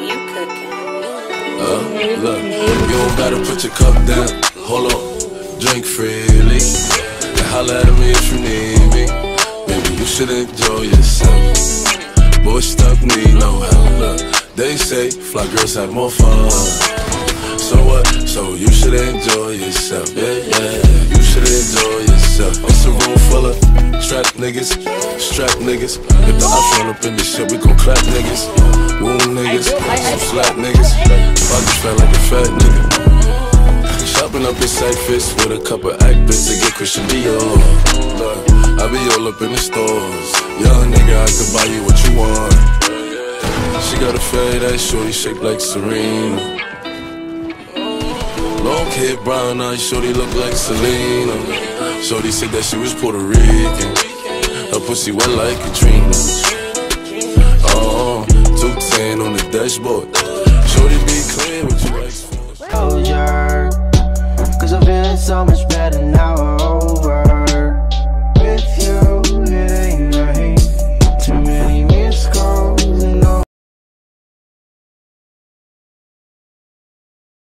Look, you don't gotta put your cup down. Hold on, drink freely and holla at me if you need me. Maybe you should enjoy yourself. Boy, stuck need no help. Look, they say fly girls have more fun. So what? So you should enjoy yourself. Yeah, yeah, you should enjoy yourself. It's a room full of strap niggas. If the ops run up in this shit, we gon' clap niggas. Wound niggas, some slap niggas. I just felt like a fat nigga. Shopping up in Cyphers with a couple actors to get Christian Dior. Look, I be all up in the stores. Young nigga, I can buy you what you want. She got a fade ass shorty shaped like Serena. Long hair, brown eyes, shorty look like Selena. Shorty said that she was Puerto Rican. Her pussy wet like Katrina. 210 on the dashboard.